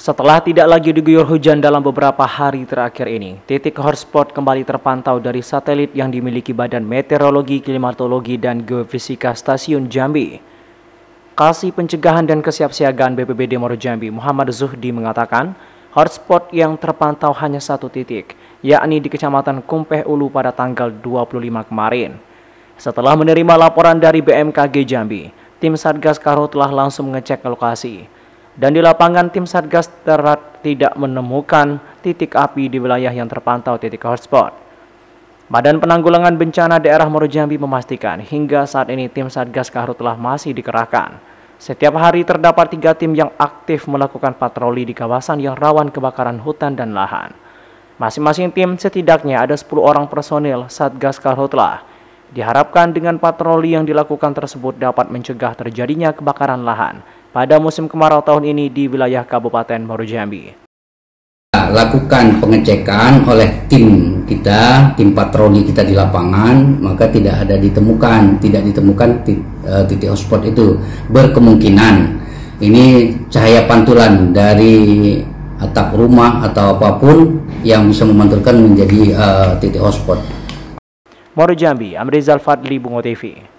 Setelah tidak lagi diguyur hujan dalam beberapa hari terakhir ini, titik hotspot kembali terpantau dari satelit yang dimiliki Badan Meteorologi, Klimatologi, dan Geofisika Stasiun Jambi. Kasih Pencegahan dan Kesiapsiagaan BPBD Muaro Jambi, Muhammad Zuhdi mengatakan, hotspot yang terpantau hanya satu titik, yakni di Kecamatan Kumpeh Ulu pada tanggal 25 kemarin. Setelah menerima laporan dari BMKG Jambi, tim Satgas Karhutlah langsung mengecek ke lokasi. Dan di lapangan tim Satgas tidak menemukan titik api di wilayah yang terpantau titik hotspot. Badan Penanggulangan Bencana Daerah Muaro Jambi memastikan hingga saat ini tim Satgas Karhutlah masih dikerahkan. Setiap hari terdapat 3 tim yang aktif melakukan patroli di kawasan yang rawan kebakaran hutan dan lahan. Masing-masing tim setidaknya ada 10 orang personil Satgas Karhutlah. Diharapkan dengan patroli yang dilakukan tersebut dapat mencegah terjadinya kebakaran lahan pada musim kemarau tahun ini di wilayah Kabupaten Muaro Jambi. Lakukan pengecekan oleh tim kita, tim patroli kita di lapangan, maka tidak ditemukan titik hotspot itu. Berkemungkinan ini cahaya pantulan dari atap rumah atau apapun yang bisa memantulkan menjadi titik hotspot. Muaro Jambi, Amrizal Fadli, Bungo TV.